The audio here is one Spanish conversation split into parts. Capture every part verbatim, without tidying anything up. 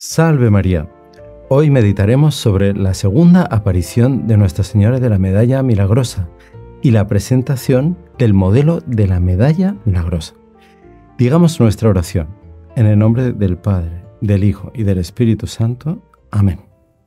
Salve María. Hoy meditaremos sobre la segunda aparición de Nuestra Señora de la Medalla Milagrosa y la presentación del modelo de la Medalla Milagrosa. Digamos nuestra oración. En el nombre del Padre, del Hijo y del Espíritu Santo. Amén.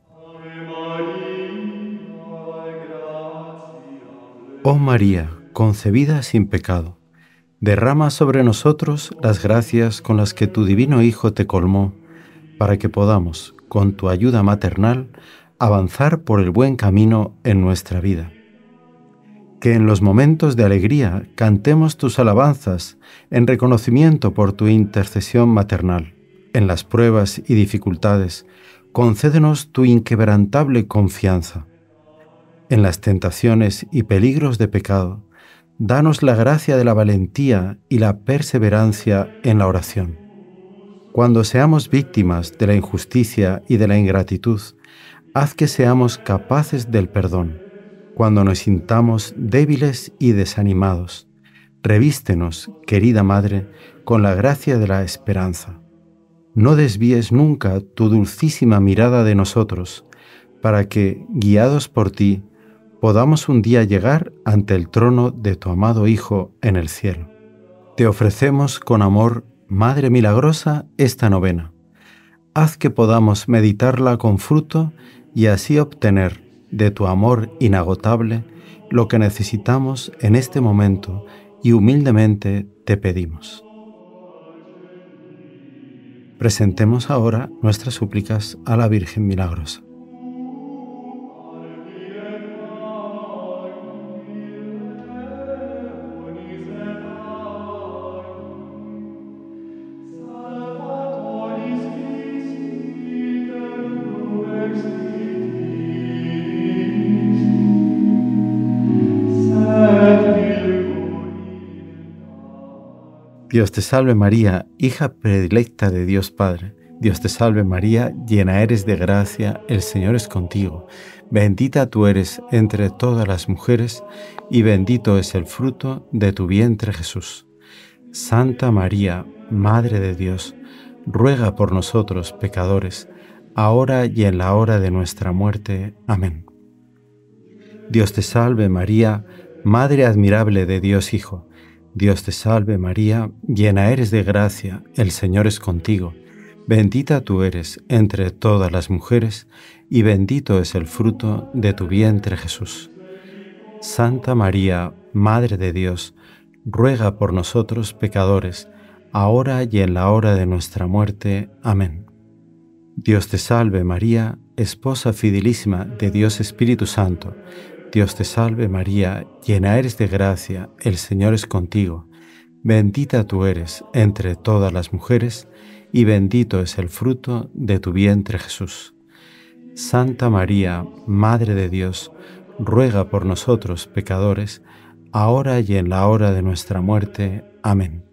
Oh María, concebida sin pecado, derrama sobre nosotros las gracias con las que tu divino Hijo te colmó, para que podamos, con tu ayuda maternal, avanzar por el buen camino en nuestra vida. Que en los momentos de alegría cantemos tus alabanzas en reconocimiento por tu intercesión maternal. En las pruebas y dificultades, concédenos tu inquebrantable confianza. En las tentaciones y peligros de pecado, danos la gracia de la valentía y la perseverancia en la oración. Cuando seamos víctimas de la injusticia y de la ingratitud, haz que seamos capaces del perdón. Cuando nos sintamos débiles y desanimados, revístenos, querida Madre, con la gracia de la esperanza. No desvíes nunca tu dulcísima mirada de nosotros, para que, guiados por ti, podamos un día llegar ante el trono de tu amado Hijo en el cielo. Te ofrecemos con amor, Madre milagrosa, esta novena. Haz que podamos meditarla con fruto y así obtener de tu amor inagotable lo que necesitamos en este momento y humildemente te pedimos. Presentemos ahora nuestras súplicas a la Virgen Milagrosa. Dios te salve María, hija predilecta de Dios Padre. Dios te salve María, llena eres de gracia, el Señor es contigo. Bendita tú eres entre todas las mujeres, y bendito es el fruto de tu vientre Jesús. Santa María, Madre de Dios, ruega por nosotros pecadores, ahora y en la hora de nuestra muerte. Amén. Dios te salve María, Madre admirable de Dios Hijo. Dios te salve María, llena eres de gracia, el Señor es contigo. Bendita tú eres entre todas las mujeres, y bendito es el fruto de tu vientre Jesús. Santa María, Madre de Dios, ruega por nosotros pecadores, ahora y en la hora de nuestra muerte. Amén. Dios te salve María, esposa fidelísima de Dios Espíritu Santo. Dios te salve María, llena eres de gracia, el Señor es contigo. Bendita tú eres entre todas las mujeres, y bendito es el fruto de tu vientre Jesús. Santa María, Madre de Dios, ruega por nosotros pecadores, ahora y en la hora de nuestra muerte. Amén.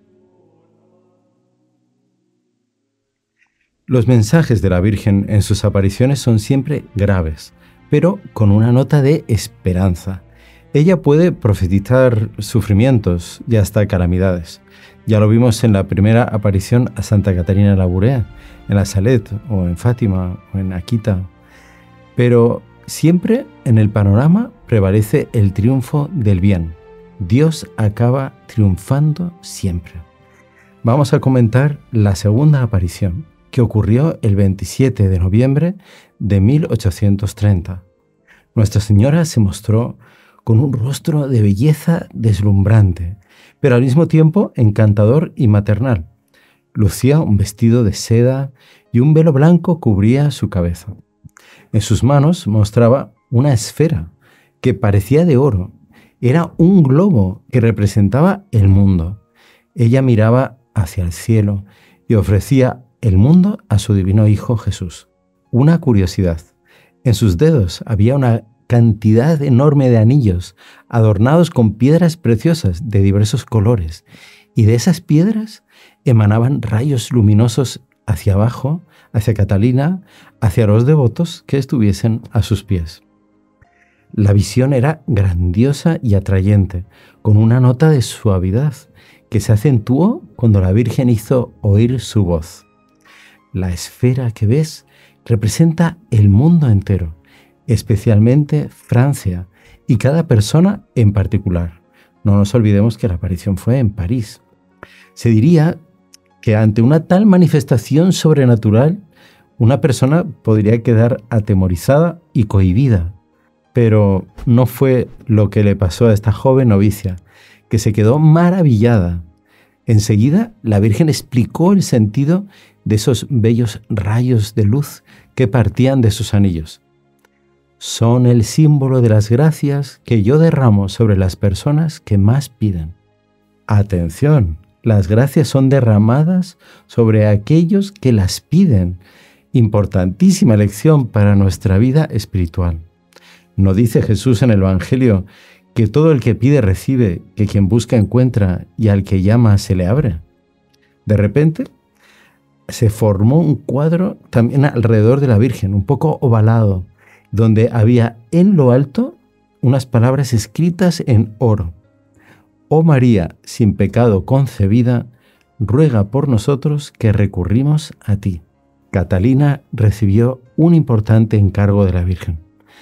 Los mensajes de la Virgen en sus apariciones son siempre graves, pero con una nota de esperanza. Ella puede profetizar sufrimientos y hasta calamidades. Ya lo vimos en la primera aparición a Santa Catarina Labouré, en la Salet, o en Fátima, o en Akita. Pero siempre en el panorama prevalece el triunfo del bien. Dios acaba triunfando siempre. Vamos a comentar la segunda aparición, que ocurrió el veintisiete de noviembre de mil ochocientos treinta. Nuestra Señora se mostró con un rostro de belleza deslumbrante, pero al mismo tiempo encantador y maternal. Lucía un vestido de seda y un velo blanco cubría su cabeza. En sus manos mostraba una esfera que parecía de oro. Era un globo que representaba el mundo. Ella miraba hacia el cielo y ofrecía el mundo a su divino Hijo Jesús. Una curiosidad: en sus dedos había una cantidad enorme de anillos adornados con piedras preciosas de diversos colores, y de esas piedras emanaban rayos luminosos hacia abajo, hacia Catalina, hacia los devotos que estuviesen a sus pies. La visión era grandiosa y atrayente, con una nota de suavidad que se acentuó cuando la Virgen hizo oír su voz. La esfera que ves representa el mundo entero, especialmente Francia y cada persona en particular. No nos olvidemos que la aparición fue en París. Se diría que ante una tal manifestación sobrenatural, una persona podría quedar atemorizada y cohibida. Pero no fue lo que le pasó a esta joven novicia, que se quedó maravillada. Enseguida, la Virgen explicó el sentido de esos bellos rayos de luz que partían de sus anillos. Son el símbolo de las gracias que yo derramo sobre las personas que más piden. Atención, las gracias son derramadas sobre aquellos que las piden. Importantísima lección para nuestra vida espiritual. ¿No dice Jesús en el Evangelio que todo el que pide recibe, que quien busca encuentra y al que llama se le abre? De repente se formó un cuadro también alrededor de la Virgen, un poco ovalado, donde había en lo alto unas palabras escritas en oro. Oh María, sin pecado concebida, ruega por nosotros que recurrimos a ti. Catalina recibió un importante encargo de la Virgen.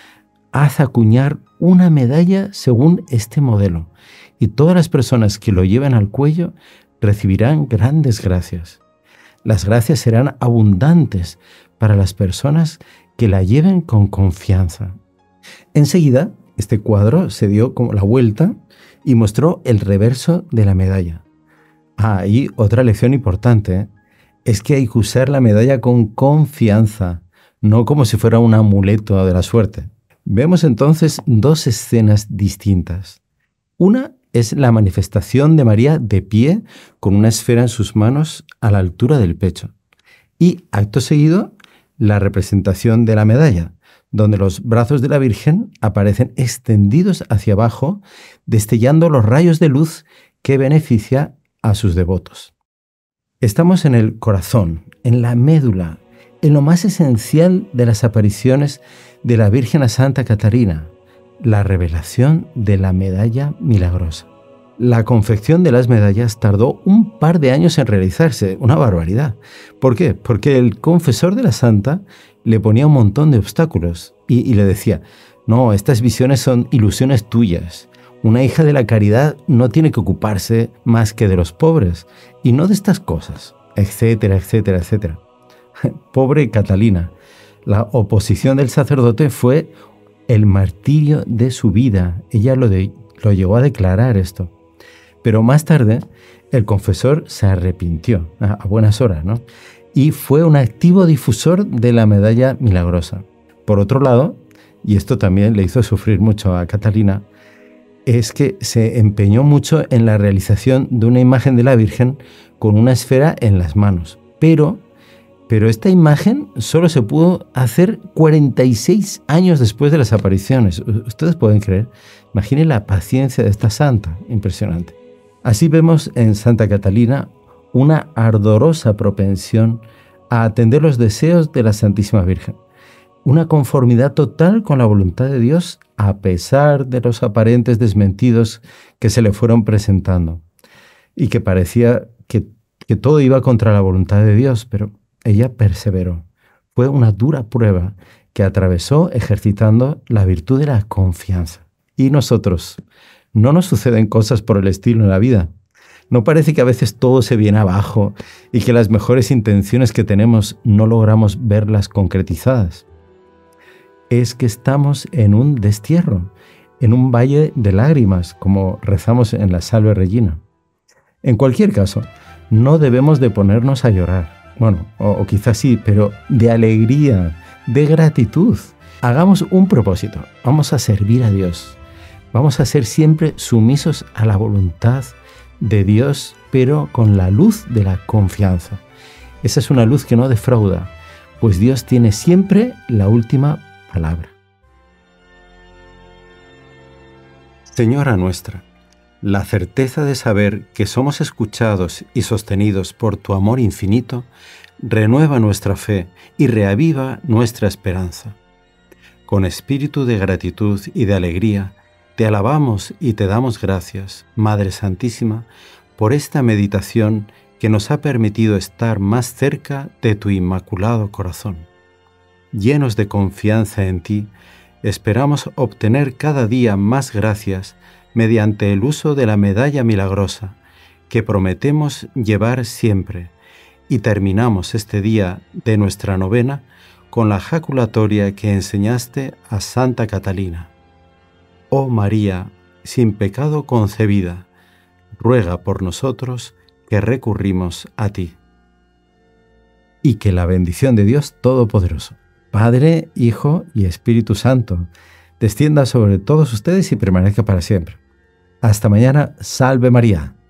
Haz acuñar una medalla según este modelo, y todas las personas que lo lleven al cuello recibirán grandes gracias. Las gracias serán abundantes para las personas que la lleven con confianza. Enseguida, este cuadro se dio como la vuelta y mostró el reverso de la medalla. Ah, y otra lección importante, ¿eh? Es que hay que usar la medalla con confianza, no como si fuera un amuleto de la suerte. Vemos entonces dos escenas distintas. Una es la manifestación de María de pie con una esfera en sus manos a la altura del pecho. Y acto seguido, la representación de la medalla, donde los brazos de la Virgen aparecen extendidos hacia abajo, destellando los rayos de luz que beneficia a sus devotos. Estamos en el corazón, en la médula, en lo más esencial de las apariciones de la Virgen a Santa Catarina, la revelación de la medalla milagrosa. La confección de las medallas tardó un par de años en realizarse, una barbaridad. ¿Por qué? Porque el confesor de la santa le ponía un montón de obstáculos y, y le decía, no, estas visiones son ilusiones tuyas. Una hija de la caridad no tiene que ocuparse más que de los pobres y no de estas cosas, etcétera, etcétera, etcétera. Pobre Catalina, la oposición del sacerdote fue el martirio de su vida. Ella lo, de, lo llegó a declarar esto. Pero más tarde, el confesor se arrepintió, a, a buenas horas, ¿no? Y fue un activo difusor de la medalla milagrosa. Por otro lado, y esto también le hizo sufrir mucho a Catalina, es que se empeñó mucho en la realización de una imagen de la Virgen con una esfera en las manos. Pero, pero esta imagen solo se pudo hacer cuarenta y seis años después de las apariciones. ¿Ustedes pueden creer? Imaginen la paciencia de esta santa, impresionante. Así vemos en Santa Catalina una ardorosa propensión a atender los deseos de la Santísima Virgen. Una conformidad total con la voluntad de Dios a pesar de los aparentes desmentidos que se le fueron presentando y que parecía que, que todo iba contra la voluntad de Dios, pero ella perseveró. Fue una dura prueba que atravesó ejercitando la virtud de la confianza. Y nosotros, ¿no nos suceden cosas por el estilo en la vida? ¿No parece que a veces todo se viene abajo y que las mejores intenciones que tenemos no logramos verlas concretizadas? Es que estamos en un destierro, en un valle de lágrimas, como rezamos en la Salve Regina. En cualquier caso, no debemos de ponernos a llorar. Bueno, o, o quizás sí, pero de alegría, de gratitud. Hagamos un propósito. Vamos a servir a Dios. Vamos a ser siempre sumisos a la voluntad de Dios, pero con la luz de la confianza. Esa es una luz que no defrauda, pues Dios tiene siempre la última palabra. Señora nuestra, la certeza de saber que somos escuchados y sostenidos por tu amor infinito renueva nuestra fe y reaviva nuestra esperanza. Con espíritu de gratitud y de alegría, te alabamos y te damos gracias, Madre Santísima, por esta meditación que nos ha permitido estar más cerca de tu inmaculado corazón. Llenos de confianza en ti, esperamos obtener cada día más gracias mediante el uso de la medalla milagrosa que prometemos llevar siempre, y terminamos este día de nuestra novena con la jaculatoria que enseñaste a Santa Catalina. Oh María, sin pecado concebida, ruega por nosotros que recurrimos a ti. Y que la bendición de Dios Todopoderoso, Padre, Hijo y Espíritu Santo, descienda sobre todos ustedes y permanezca para siempre. Hasta mañana. Salve María.